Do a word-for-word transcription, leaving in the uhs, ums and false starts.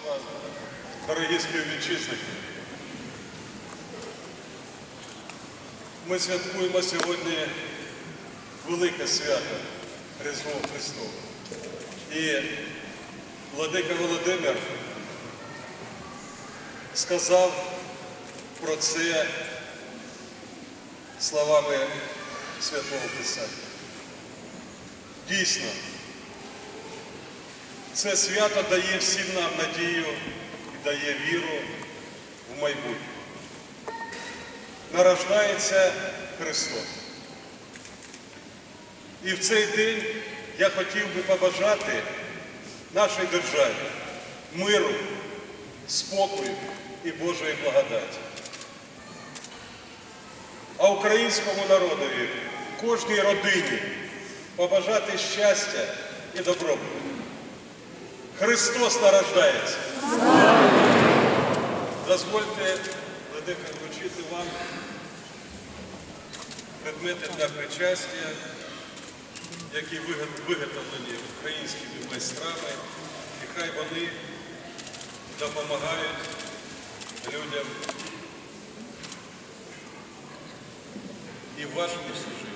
Дорогі співвітчизники, ми святкуємо сьогодні велике свято Різдво Христове. І владика Володимир сказав про це словами Святого Писання. Дійсно, це свято дає всім нам надію і дає віру в майбутнє. Народжується Христос. І в цей день я хотів би побажати нашій державі миру, спокою і Божої благодаті. А українському народові, кожній родині побажати щастя і добробуту. Христос народжується. Дозвольте, владико, вручити вам предмети для причастя, які виготовлені українськими майстрами, і хай вони допомагають людям і в вашому служінні.